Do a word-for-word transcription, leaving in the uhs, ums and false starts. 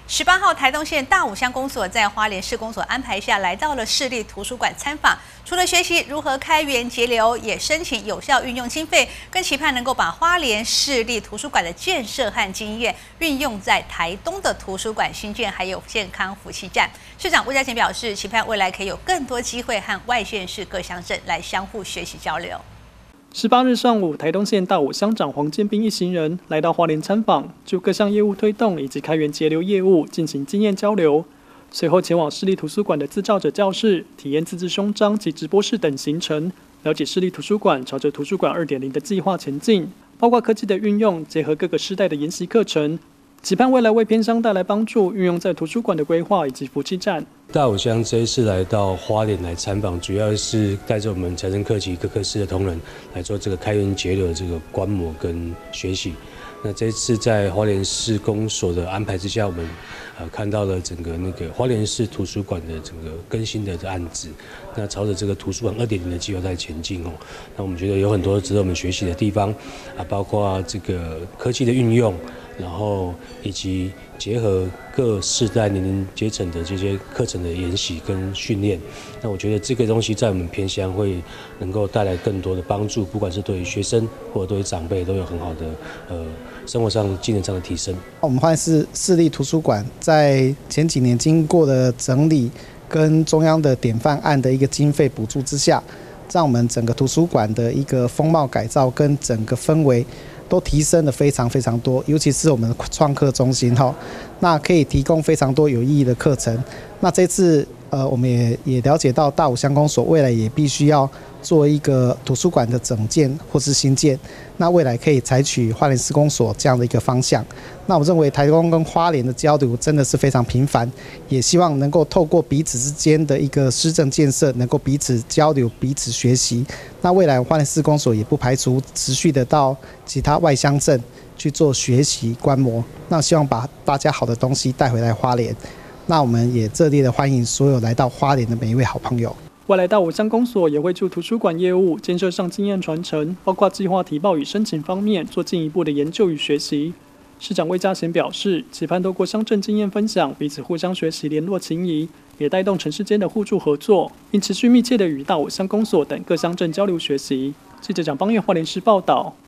十八号，台东县大武乡公所在花莲市公所安排下来到了市立图书馆参访，除了学习如何开源节流，也申请有效运用经费，更期盼能够把花莲市立图书馆的建设和经验运用在台东的图书馆新建还有健康福气站。市长魏家贤表示，期盼未来可以有更多机会和外县市各乡镇来相互学习交流。 十八日上午，台东县大武乡长黄建斌一行人来到花莲参访，就各项业务推动以及开源节流业务进行经验交流。随后前往市立图书馆的自照者教室，体验自制胸章及直播室等行程，了解市立图书馆朝着图书馆 二点零 的计划前进，包括科技的运用，结合各个世代的研习课程。期盼未来为偏乡带来帮助，运用在图书馆的规划以及福气站。 大武乡这一次来到花莲来参访，主要是带着我们财政科及各科室的同仁来做这个开源节流的这个观摩跟学习。那这一次在花莲市公所的安排之下，我们呃看到了整个那个花莲市图书馆的整个更新的案子，那朝着这个图书馆 二点零 的计划在前进哦。那我们觉得有很多值得我们学习的地方啊，包括这个科技的运用。然后以及结合各世代年龄阶层的这些课程的研习跟训练，那我觉得这个东西在我们偏乡会能够带来更多的帮助，不管是对于学生或者对于长辈都有很好的呃生活上技能上的提升。 我们花莲市市立图书馆在前几年经过的整理跟中央的典范案的一个经费补助之下，让我们整个图书馆的一个风貌改造跟整个氛围都提升了非常非常多，尤其是我们的创客中心哈，那可以提供非常多有意义的课程。那这次呃，我们也也了解到大武乡公所未来也必须要做一个图书馆的整建或是新建，那未来可以采取花莲市公所这样的一个方向。那我认为台东跟花莲的交流真的是非常频繁，也希望能够透过彼此之间的一个施政建设，能够彼此交流、彼此学习。那未来花莲市公所也不排除持续的到其他外乡镇去做学习观摩，那希望把大家好的东西带回来花莲。那我们也热烈的欢迎所有来到花莲的每一位好朋友。 未来大武乡公所也会就图书馆业务建设上经验传承，包括计划提报与申请方面做进一步的研究与学习。市长魏家贤表示，期盼透过乡镇经验分享，彼此互相学习，联络情谊，也带动城市间的互助合作，并持续密切的与大武乡公所等各乡镇交流学习。记者蒋邦彦花莲市报道。